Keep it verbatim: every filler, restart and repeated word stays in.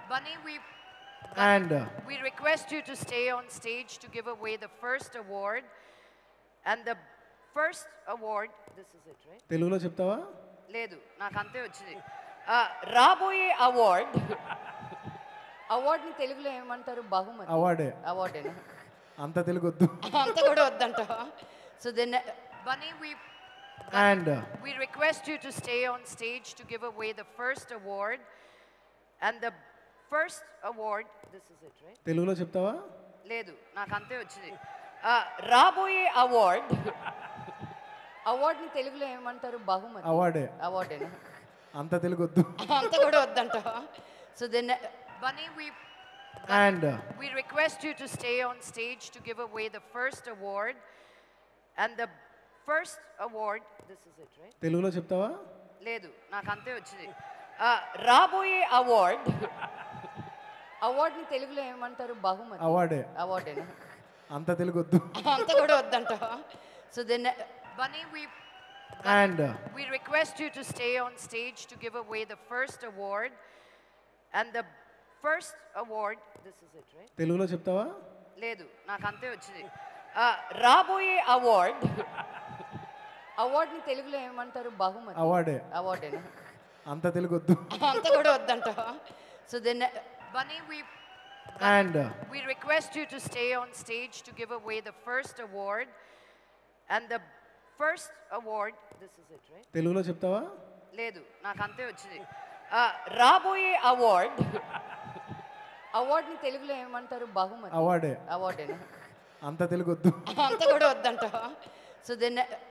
Bunny, we And uh, we request you to stay on stage to give away the first award. And the first award, this is it, right? తెలుగులో చెప్తావా? లేదు నాకు అంతే వచ్చింది. ఆ, రాబోయే award అవార్డ్ని తెలుగులో ఏమంటారు? బహుమతి. అవార్డే. అవార్డేనా? అంత తెలుగు వద్దు. అంత కూడా వద్దంట. So then Bunny, we And uh, we request you to stay on stage to give away the first award. And the first award, this is it, right? తెలుగులో చెప్తావా? లేదు నాకు అంతే వచ్చింది. ఆ, రాబోయే అవార్డ్ అవార్డ్ని తెలుగులో ఏమంటారు? బహుమతి. అవార్డే. అవార్డేనా? అంత తెలుగు వద్దు. అంత కూడా వద్దంట. So then Bunny, we And uh, we request you to stay on stage to give away the first award. And the first award, this is it, right? తెలుగులో చెప్తావా? లేదు నాకు అంతే వచ్చింది. ఆ, రాబోయే అవార్డ్ అవార్డ్ని తెలుగులో ఏమంటారు? బహుమతి. అవార్డే. అవార్డేనా? అంత తెలుగు వద్దు. అంత కూడా వద్దంట. So then Bunny, we And uh, we request you to stay on stage to give away the first award. And the first award, this is it, right? తెలుగులో చెప్తావా? లేదు నాకు అంతే వచ్చింది. ఆ, రాబోయే అవార్డ్ అవార్డ్ని తెలుగులో ఏమంటారు? బహుమతి. అవార్డే. అవార్డేనా? అంత తెలుగు వద్దు. అంత కూడా వద్దంట. So then Bunny, we And uh, we request you to stay on stage to give away the first award. And the first award, this is it, right? తెలుగులో చెప్తావా? లేదు నాకు అంతే వచ్చింది. ఆ, రాబోయే అవార్డ్ అవార్డ్ని తెలుగులో ఏమంటారు? బహుమతి. అవార్డే. అవార్డేనా? అంత తెలుగు వద్దు. అంత కూడా వద్దంట. So then